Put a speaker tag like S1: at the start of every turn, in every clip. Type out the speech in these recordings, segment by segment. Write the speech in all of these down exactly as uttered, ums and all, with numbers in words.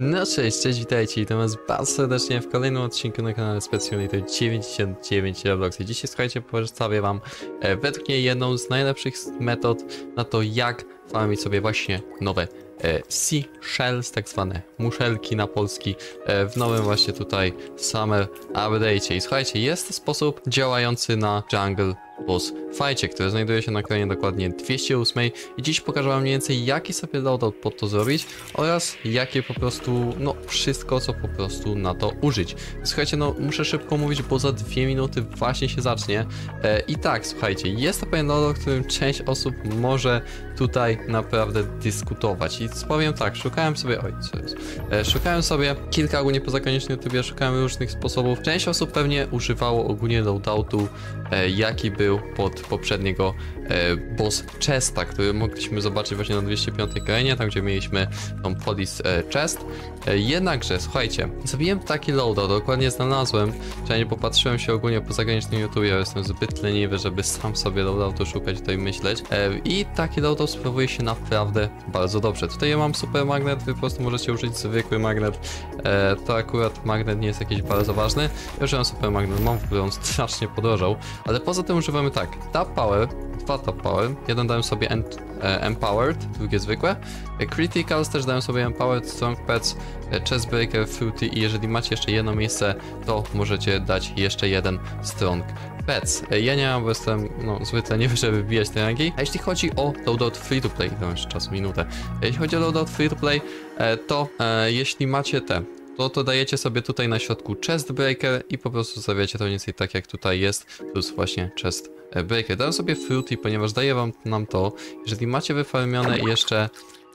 S1: No cześć, cześć, witajcie, witam was bardzo serdecznie w kolejnym odcinku na kanale Specjalitor dziewięćdziesiąt dziewięć Roblox. I dzisiaj, słuchajcie, przedstawię wam e, według mnie jedną z najlepszych metod na to, jak farmić sobie właśnie nowe e, Sea Shells, tak zwane muszelki na polski, e, w nowym właśnie tutaj Summer Update'cie. I słuchajcie, jest to sposób działający na Jungle Boss Fightie, który znajduje się na kronie dokładnie dwieście osiem i dziś pokażę wam mniej więcej, jaki sobie loadout pod to zrobić oraz jakie po prostu, no wszystko, co po prostu na to użyć. Słuchajcie, no muszę szybko mówić, bo za dwie minuty właśnie się zacznie e, i tak, słuchajcie, jest to pewien loadout, którym część osób może tutaj naprawdę dyskutować i powiem tak, szukałem sobie, oj co jest, e, szukałem sobie kilka ogólnie poza koniecznie YouTube, szukałem różnych sposobów. Część osób pewnie używało ogólnie loadoutu, e, jaki był pod poprzedniego e, boss chesta, który mogliśmy zobaczyć właśnie na dwieście piątej krainie, tam gdzie mieliśmy tą police e, chest. E, jednakże, słuchajcie, zrobiłem taki loadout, dokładnie znalazłem, że nie popatrzyłem się ogólnie po zagranicznym YouTube, ja jestem zbyt leniwy, żeby sam sobie loadoutu szukać, tutaj myśleć. E, I taki loadout sprawuje się naprawdę bardzo dobrze. Tutaj ja mam super magnet, wy po prostu możecie użyć zwykły magnet. E, to akurat magnet nie jest jakiś bardzo ważny. Ja używam super magnet, mam w ogóle on strasznie podrożał, ale poza tym używamy tak, tap power, dwa tap power, jeden dałem sobie end, e, empowered, drugie zwykłe, e, criticals też dałem sobie empowered, strong pets, e, chest breaker, fruity i jeżeli macie jeszcze jedno miejsce, to możecie dać jeszcze jeden strong pets. E, ja nie mam, bo jestem, no zwykle nie wiem, żeby wbijać te rangi. A jeśli chodzi o loadout free to play, to jeszcze czas minutę, e, jeśli chodzi o loadout free to play, e, to e, jeśli macie te, to to dajecie sobie tutaj na środku chest breaker i po prostu zostawiacie to mniej więcej tak jak tutaj jest, plus właśnie chest breaker. Dałem sobie fruity, ponieważ daje wam nam to, jeżeli macie wyfarmione jeszcze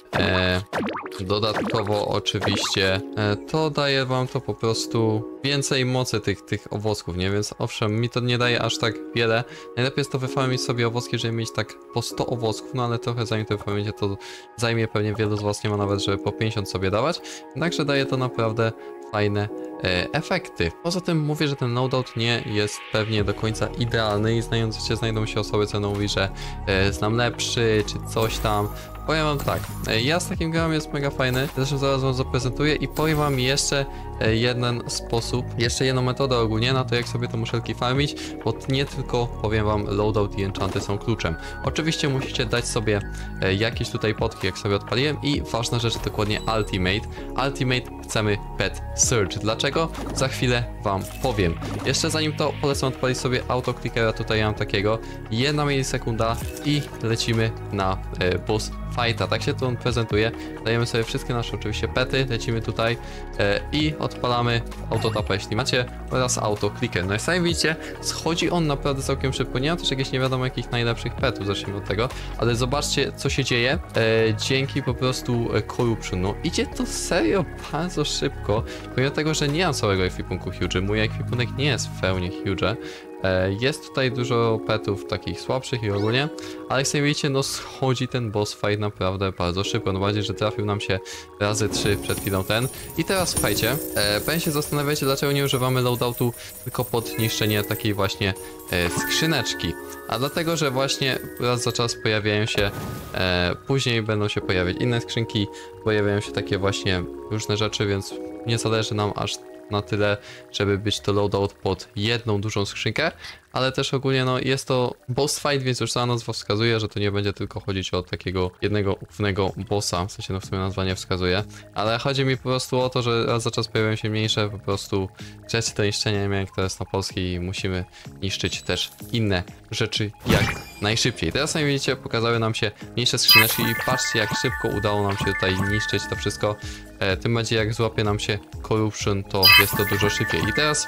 S1: e, dodatkowo oczywiście, e, to daje wam to po prostu więcej mocy tych, tych owoców, nie? Więc owszem, mi to nie daje aż tak wiele. Najlepiej jest to wyfarmić sobie owocki, żeby mieć tak po sto owoców, no ale trochę zanim to wyfarmicie, to zajmie pewnie wielu z was nie ma nawet, żeby po pięćdziesiąt sobie dawać. Także daje to naprawdę fajne e, efekty. Poza tym mówię, że ten loadout nie jest pewnie do końca idealny i znając się, znajdą się osoby, co mówi, że e, znam lepszy, czy coś tam. Powiem wam tak, e, ja z takim grałem jest mega fajny, zresztą zaraz wam zaprezentuję i powiem wam jeszcze e, jeden sposób, jeszcze jedną metodę ogólnie na to, jak sobie te muszelki farmić, bo nie tylko, powiem wam, loadout i enchanty są kluczem. Oczywiście musicie dać sobie e, jakieś tutaj potki, jak sobie odpaliłem i ważna rzecz, dokładnie ultimate. Ultimate chcemy pet search. Dlaczego? Za chwilę wam powiem. Jeszcze zanim to polecam odpalić sobie autoclickera, tutaj ja mam takiego, jedna milisekunda i lecimy na e, boss fighta. Tak się to on prezentuje. Dajemy sobie wszystkie nasze oczywiście pety, lecimy tutaj e, i odpalamy autotapa, jeśli macie, oraz autoclicker. No i sami widzicie, schodzi on naprawdę całkiem szybko. Nie mam też jakichś nie wiadomo jakich najlepszych petów, zacznijmy od tego, ale zobaczcie, co się dzieje e, dzięki po prostu e, corruption. No idzie to serio bardzo szybko, pomimo tego, że nie mam całego ekwipunku huge, mój ekwipunek nie jest w pełni huge. Jest tutaj dużo petów takich słabszych i ogólnie, ale jak sobie widzicie, no schodzi ten boss fight naprawdę bardzo szybko, no bardziej, że trafił nam się razy trzy przed chwilą ten. I teraz słuchajcie, e, pewnie się zastanawiacie, dlaczego nie używamy loadoutu tylko pod niszczenie takiej właśnie e, skrzyneczki. A dlatego, że właśnie raz za czas pojawiają się, e, później będą się pojawiać inne skrzynki, pojawiają się takie właśnie różne rzeczy, więc nie zależy nam aż na tyle, żeby być to loadout pod jedną dużą skrzynkę, ale też ogólnie no jest to boss fight, więc już sama nazwa wskazuje, że to nie będzie tylko chodzić o takiego jednego głównego bossa, w sensie no w sumie nazwa nie wskazuje, ale chodzi mi po prostu o to, że raz za czas pojawiają się mniejsze po prostu rzeczy do niszczenia, nie wiem jak to jest na polski i musimy niszczyć też inne rzeczy jak najszybciej. Teraz sami widzicie, pokazały nam się mniejsze skrzyneczki i patrzcie jak szybko udało nam się tutaj niszczyć to wszystko, e, tym bardziej jak złapie nam się corruption, to jest to dużo szybciej. I teraz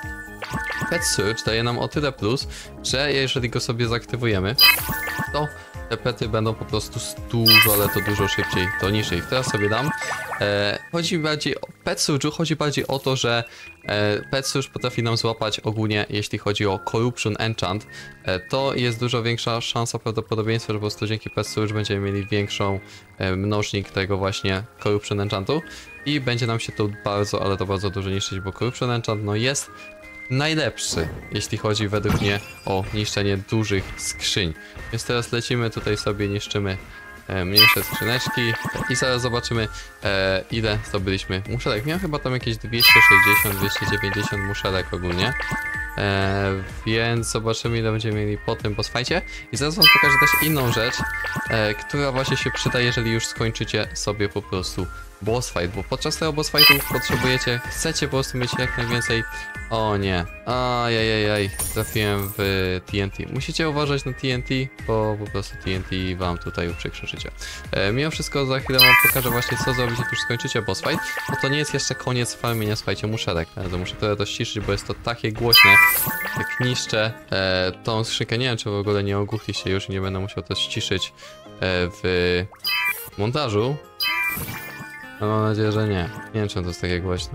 S1: pet search daje nam o tyle plus, że jeżeli go sobie zaktywujemy, to te pety będą po prostu dużo, ale to dużo szybciej to niżej. Teraz sobie dam. E, chodzi bardziej o pet searchu, chodzi bardziej o to, że e, pet search potrafi nam złapać ogólnie, jeśli chodzi o corruption enchant, e, to jest dużo większa szansa, prawdopodobieństwo, że po prostu dzięki pet search będziemy mieli większą e, mnożnik tego właśnie corruption enchantu i będzie nam się to bardzo, ale to bardzo dużo niszczyć, bo corruption enchant no jest najlepszy, jeśli chodzi według mnie o niszczenie dużych skrzyń. Więc teraz lecimy tutaj sobie, niszczymy e, mniejsze skrzyneczki i zaraz zobaczymy, e, ile zdobyliśmy muszelek. Miałem chyba tam jakieś dwieście sześćdziesiąt dwieście dziewięćdziesiąt muszelek ogólnie. E, więc zobaczymy, ile będziemy mieli po tym boss fightie. I zaraz wam pokażę też inną rzecz, e, która właśnie się przyda, jeżeli już skończycie sobie po prostu boss fight, bo podczas tego boss fightu potrzebujecie, chcecie po prostu mieć jak najwięcej. O nie, ajajajaj, trafiłem w T N T. Musicie uważać na T N T, bo po prostu T N T wam tutaj uprzykrzy życie. E, mimo wszystko za chwilę wam pokażę właśnie, co zrobić, jak już skończycie boss fight, bo to nie jest jeszcze koniec farmienia, słuchajcie, muszelek. Bardzo muszę trochę to ściszyć, bo jest to takie głośne, jak niszczę e, tą skrzynkę. Nie wiem, czy w ogóle nie ogłuchliście już i nie będę musiał to ściszyć e, w montażu. No, mam nadzieję, że nie. Nie wiem, czemu to jest takie głośne.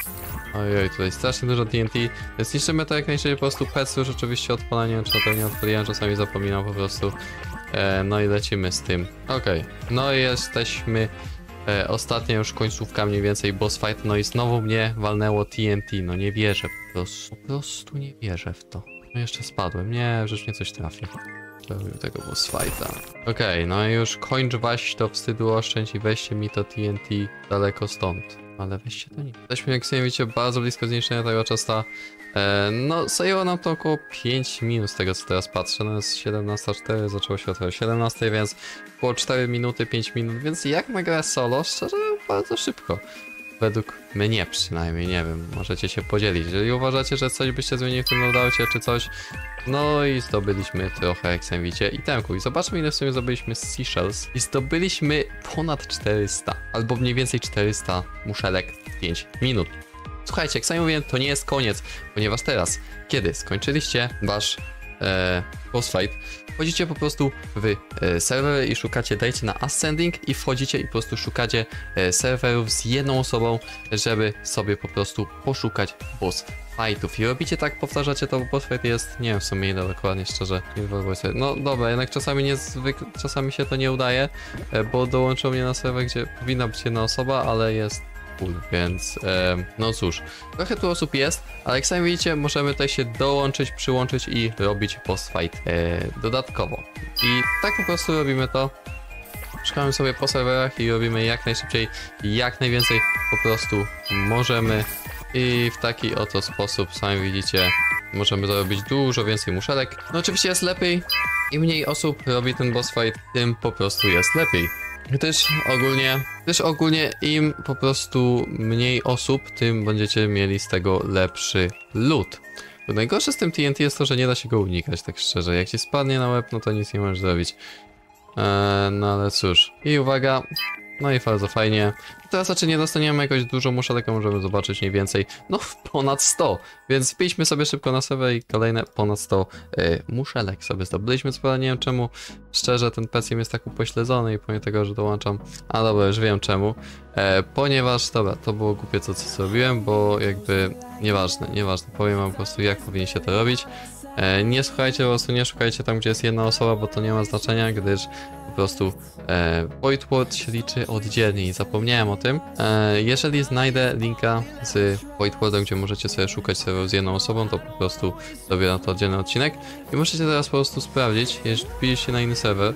S1: Ojoj, tutaj strasznie dużo T N T. Więc niszczymy to jak najszybciej, po prostu pecy już oczywiście odpala, nie wiem, czy to nie odpaliłem, czasami zapominam po prostu. E, no i lecimy z tym. Okej, okay. No i jesteśmy e, ostatnia już końcówka mniej więcej boss fight, no i znowu mnie walnęło T N T, no nie wierzę po prostu. Po prostu nie wierzę w to. No jeszcze spadłem, nie, że mnie coś trafi. Zrobił tego boss fighta. Okej, okay, no i już kończ waś to wstydu oszczędź i weźcie mi to T N T daleko stąd. Ale weźcie to nie. Jesteśmy, jak sobie widzicie, bardzo blisko zniszczenia tego czasta. E, no, zajęło nam to około pięć minut z tego, co teraz patrzę. No jest siedemnasta cztery, zaczęło się o siedemnastej, więc około cztery minuty, pięć minut, więc jak na grę solo, szczerze, bardzo szybko. Według mnie przynajmniej, nie wiem, możecie się podzielić. Jeżeli uważacie, że coś byście zmienili w tym loadoucie czy coś, no i zdobyliśmy trochę, jak sami widzicie, itemku. I zobaczmy, ile w sumie zdobyliśmy z Seashells. I zdobyliśmy ponad czterysta, albo mniej więcej czterysta muszelek w pięć minut. Słuchajcie, jak sami mówiłem, to nie jest koniec, ponieważ teraz, kiedy skończyliście wasz e, boss fight, wchodzicie po prostu w e, serwery i szukacie, dajcie na Ascending i wchodzicie i po prostu szukacie e, serwerów z jedną osobą, żeby sobie po prostu poszukać boss fightów. I robicie tak, powtarzacie to, bo boss fight jest, nie wiem w sumie ile dokładnie, szczerze, no dobra, jednak czasami niezwykle, czasami się to nie udaje, e, bo dołączyło mnie na serwer, gdzie powinna być jedna osoba, ale jest full, więc e, no cóż, trochę tu osób jest, ale jak sami widzicie, możemy tutaj się dołączyć, przyłączyć i robić boss fight e, dodatkowo. I tak po prostu robimy to. Szukamy sobie po serwerach i robimy jak najszybciej, jak najwięcej po prostu możemy. I w taki oto sposób, sami widzicie, możemy zrobić dużo więcej muszelek. No oczywiście jest lepiej, im mniej osób robi ten boss fight, tym po prostu jest lepiej. I też ogólnie, też ogólnie im po prostu mniej osób, tym będziecie mieli z tego lepszy loot. Bo najgorsze z tym T N T jest to, że nie da się go unikać, tak szczerze. Jak ci spadnie na łeb, no to nic nie możesz zrobić. Eee, no ale cóż. I uwaga. No i bardzo fajnie. Teraz raczej nie dostaniemy jakoś dużo muszelek, możemy zobaczyć mniej więcej, no ponad sto. Więc wpiszmy sobie szybko na serwer i kolejne ponad sto y, muszelek sobie zdobyliśmy. Co nie wiem czemu, szczerze, ten P C jest tak upośledzony i pomimo tego, że dołączam. A dobra, już wiem czemu. E, ponieważ, dobra, to było głupie to, co zrobiłem, bo jakby nieważne, nieważne. Powiem wam po prostu, jak powinniście to robić. E, nie słuchajcie, po prostu nie szukajcie tam, gdzie jest jedna osoba, bo to nie ma znaczenia, gdyż po prostu e, Void World się liczy oddzielnie i zapomniałem o tym. E, jeżeli znajdę linka z Void Worldem, gdzie możecie sobie szukać serwerów z jedną osobą, to po prostu robię na to oddzielny odcinek i możecie teraz po prostu sprawdzić, jeśli wbiliście na inny serwer.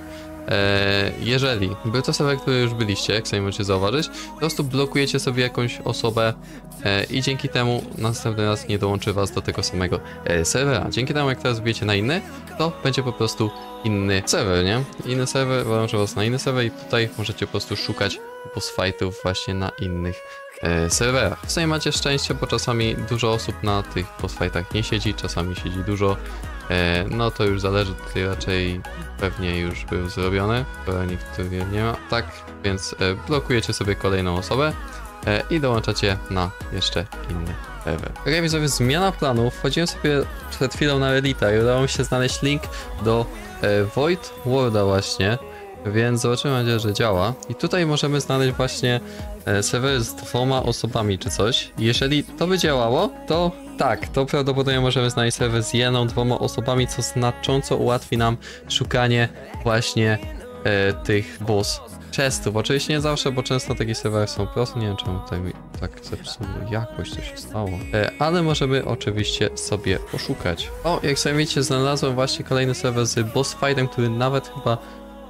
S1: E, jeżeli był to serwer, który już byliście, jak sami możecie zauważyć, po prostu blokujecie sobie jakąś osobę e, i dzięki temu następny raz nie dołączy was do tego samego e, serwera. Dzięki temu, jak teraz wbijecie na inny, to będzie po prostu inny serwer, nie? Inny serwer, dołączy was na inny serwer i tutaj możecie po prostu szukać boss fightów właśnie na innych e, serwerach. W sumie macie szczęście, bo czasami dużo osób na tych boss fightach nie siedzi, czasami siedzi dużo. No to już zależy, tutaj raczej pewnie już był zrobiony, bo niektórych nie ma. Tak, więc blokujecie sobie kolejną osobę i dołączacie na jeszcze inny serwer. Ok, więc sobie zmiana planów. Wchodziłem sobie przed chwilą na Reddita i udało mi się znaleźć link do Void Worlda właśnie, więc zobaczymy, mam nadzieję, że działa. I tutaj możemy znaleźć właśnie serwer z dwoma osobami czy coś. Jeżeli to by działało, to tak, to prawdopodobnie możemy znaleźć serwer z jedną, dwoma osobami, co znacząco ułatwi nam szukanie właśnie e, tych boss chestów. Oczywiście nie zawsze, bo często takie serwery są proste. Nie wiem, czemu tutaj mi tak zepsuło jakoś, co się stało. E, ale możemy oczywiście sobie poszukać. O, jak sami widzicie, znalazłem właśnie kolejny serwer z boss fightem, który nawet chyba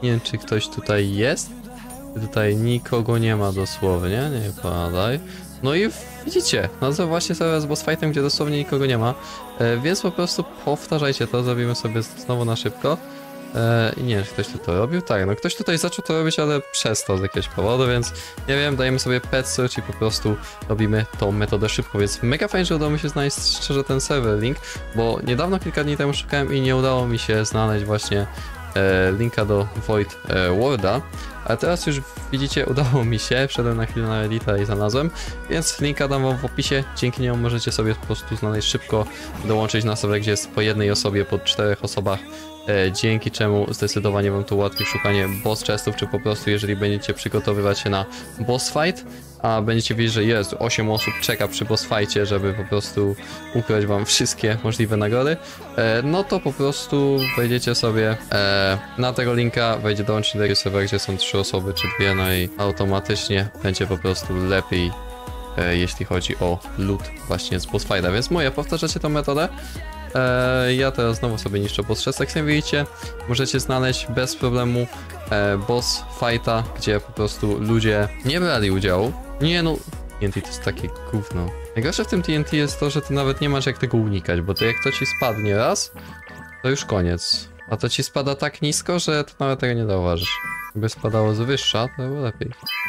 S1: Nie wiem, czy ktoś tutaj jest. Tutaj nikogo nie ma dosłownie, nie padaj. No i widzicie, no to właśnie sobie z boss fightem, gdzie dosłownie nikogo nie ma. E, więc po prostu powtarzajcie to, zrobimy sobie znowu na szybko. E, I nie wiem, czy ktoś tu to robił? Tak, no ktoś tutaj zaczął to robić, ale przestał z jakiegoś powodu, więc nie wiem, dajemy sobie pet search i po prostu robimy tą metodę szybko, więc mega fajnie, że udało mi się znaleźć szczerze ten server link, bo niedawno, kilka dni temu szukałem i nie udało mi się znaleźć właśnie e, linka do Void e, Worlda, a teraz już widzicie, udało mi się, wszedłem na chwilę na Elita i znalazłem, więc linka dam wam w opisie, dzięki niemu możecie sobie po prostu znaleźć szybko, dołączyć na serwer, gdzie jest po jednej osobie, po czterech osobach, e, dzięki czemu zdecydowanie wam to ułatwi szukanie boss chestów, czy po prostu jeżeli będziecie przygotowywać się na boss fight, a będziecie wiedzieć, że jest osiem osób czeka przy boss fightie, żeby po prostu ukraść wam wszystkie możliwe nagrody, e, no to po prostu wejdziecie sobie e, na tego linka, wejdzie dołączyć do tego serwera, gdzie są trzy osoby czy dwie, no i automatycznie będzie po prostu lepiej, e, jeśli chodzi o loot właśnie z boss fighta, więc moja, powtarzacie tą metodę. E, ja teraz znowu sobie niszczę boss chest, jak sobie widzicie, możecie znaleźć bez problemu e, boss fighta, gdzie po prostu ludzie nie brali udziału. Nie no, T N T to jest takie gówno. Najgorsze w tym T N T jest to, że ty nawet nie masz jak tego unikać, bo to jak to ci spadnie raz, to już koniec. A to ci spada tak nisko, że to nawet tego nie zauważysz. Gdyby spadało z wyższa, to było lepiej.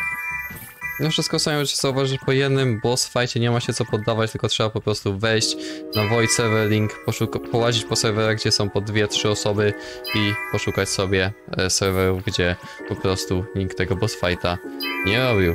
S1: No wszystko sami możecie zauważyć, że po jednym boss fightie nie ma się co poddawać, tylko trzeba po prostu wejść na Void Server Link, połazić po serwerach, gdzie są po dwie trzy osoby i poszukać sobie e, serwerów, gdzie po prostu nikt tego boss fighta nie robił.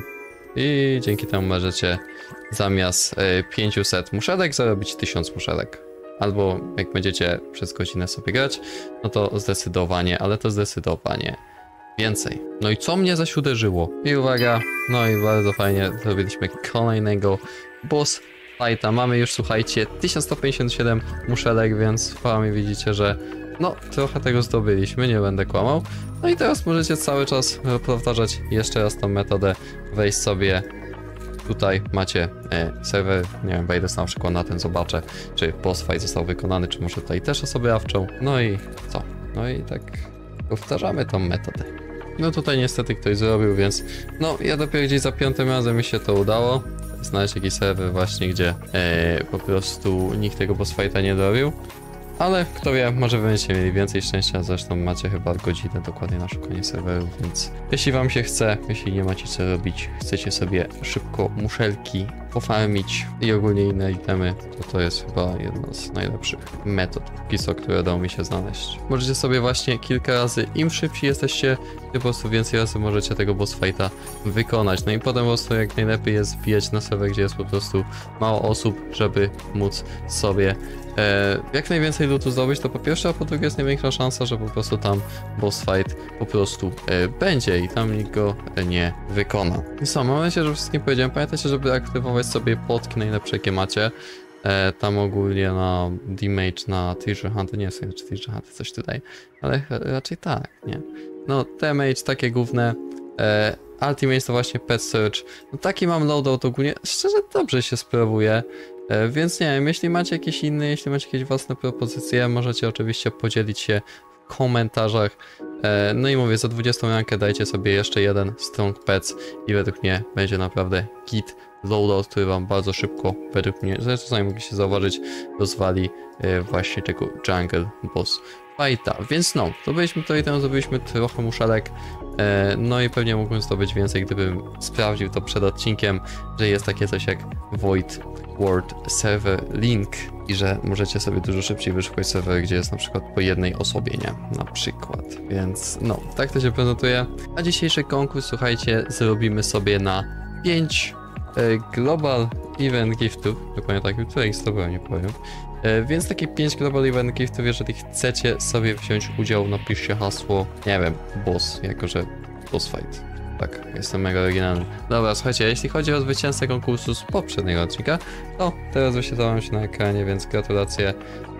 S1: I dzięki temu możecie zamiast e, pięćset muszelek zarobić tysiąc muszelek. Albo jak będziecie przez godzinę sobie grać, no to zdecydowanie, ale to zdecydowanie więcej. No i co mnie zaś uderzyło? I uwaga, no i bardzo fajnie zrobiliśmy kolejnego boss fighta. Mamy już, słuchajcie, tysiąc sto pięćdziesiąt siedem muszelek, więc sami widzicie, że no trochę tego zdobyliśmy, nie będę kłamał. No i teraz możecie cały czas powtarzać jeszcze raz tą metodę, wejść sobie. Tutaj macie e, serwer, nie wiem, wejdę na przykład na ten, zobaczę, czy boss fight został wykonany, czy może tutaj też osobę awczą. No i co? No i tak powtarzamy tą metodę. No tutaj niestety ktoś zrobił, więc no ja dopiero gdzieś za piątym razem mi się to udało znaleźć jakiś serwer właśnie, gdzie e, po prostu nikt tego boss fighta nie zrobił. Ale kto wie, może będziecie mieli więcej szczęścia, zresztą macie chyba godzinę dokładnie na szukanie serwerów, więc jeśli wam się chce, jeśli nie macie co robić, chcecie sobie szybko muszelki pofarmić i ogólnie inne itemy, to to jest chyba jedna z najlepszych metod, piso, które udało mi się znaleźć. Możecie sobie właśnie kilka razy, im szybciej jesteście, po prostu więcej razy możecie tego boss fighta wykonać. No i potem po prostu jak najlepiej jest wbijać na serwer, gdzie jest po prostu mało osób, żeby móc sobie e, jak najwięcej lootu zdobyć, to po pierwsze, a po drugie jest największa szansa, że po prostu tam boss fight po prostu e, będzie i tam nikt go nie wykona. I co, mam nadzieję, że wszystkim powiedziałem. Pamiętajcie, żeby aktywować sobie potki najlepsze, jakie macie. E, tam ogólnie na damage, na treasure hunt, nie wiem, czy treasure hunt coś tutaj, ale raczej tak, nie? No, damage, takie główne. E, ultimate to właśnie pet search. No taki mam loadout ogólnie, szczerze dobrze się sprawuje. E, więc nie wiem, jeśli macie jakieś inne, jeśli macie jakieś własne propozycje, możecie oczywiście podzielić się w komentarzach. E, no i mówię, za dwudziestą rankę dajcie sobie jeszcze jeden Strong Pets i według mnie będzie naprawdę git loadout, który wam bardzo szybko, według mnie, zresztą sami mogliście zauważyć, rozwali e, właśnie tego Jungle Boss Fighta. Więc no, zdobyliśmy tutaj, tam zrobiliśmy trochę muszelek, e, no i pewnie mógłbym zdobyć więcej, gdybym sprawdził to przed odcinkiem, że jest takie coś jak Void World Server Link i że możecie sobie dużo szybciej wyszukać serwer, gdzie jest na przykład po jednej osobie, nie? Na przykład. Więc no, tak to się prezentuje. A dzisiejszy konkurs, słuchajcie, zrobimy sobie na pięć e, Global Event Giftów, dokładnie tak, które ich zdobyłem, nie powiem. E, więc takie pięć Global Event Giftów, jeżeli chcecie sobie wziąć udział, napiszcie hasło, nie wiem, boss, jako że boss fight. Tak, jestem mega oryginalny. Dobra, słuchajcie, jeśli chodzi o zwycięzcę konkursu z poprzedniego odcinka, to teraz wyświetlałem się na ekranie, więc gratulacje.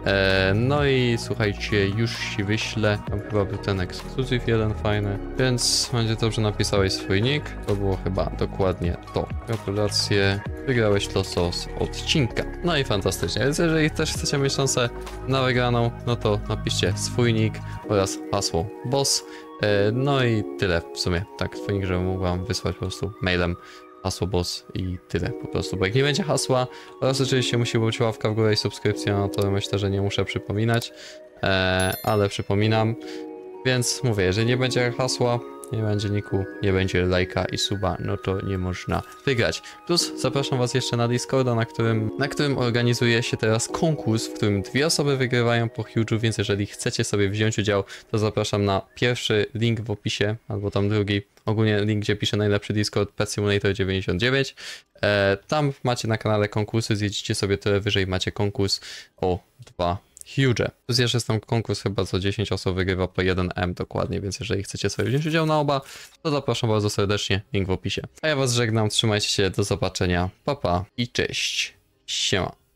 S1: E, no i słuchajcie, już ci wyślę. Tam chyba był ten ekskluzyw jeden fajny, więc będzie dobrze napisałeś swój nick. To było chyba dokładnie to. Gratulacje, wygrałeś loso z odcinka. No i fantastycznie, więc jeżeli też chcecie mieć szansę na wygraną, no to napiszcie swój nick oraz hasło boss. E, no i tyle w sumie. Tak, Phoenix, że mógł wam wysłać po prostu mailem hasło boss i tyle po prostu. Bo jak nie będzie hasła, oraz oczywiście musi być łapka w górę i subskrypcja, no to myślę, że nie muszę przypominać. E, ale przypominam. Więc mówię, jeżeli nie będzie hasła, nie będzie niku, nie będzie lajka i suba, no to nie można wygrać. Plus zapraszam was jeszcze na Discorda, na którym, na którym organizuje się teraz konkurs, w którym dwie osoby wygrywają po huge'u, więc jeżeli chcecie sobie wziąć udział, to zapraszam na pierwszy link w opisie, albo tam drugi, ogólnie link, gdzie piszę najlepszy Discord, Pet Simulator dziewięćdziesiąt dziewięć. E, tam macie na kanale konkursy, zjedziecie sobie tyle wyżej, macie konkurs o dwa huge. Plus jeszcze jest tam konkurs, chyba co dziesięć osób wygrywa po jeden M dokładnie, więc jeżeli chcecie sobie wziąć udział na oba, to zapraszam bardzo serdecznie, link w opisie. A ja was żegnam, trzymajcie się, do zobaczenia, pa pa i cześć, siema.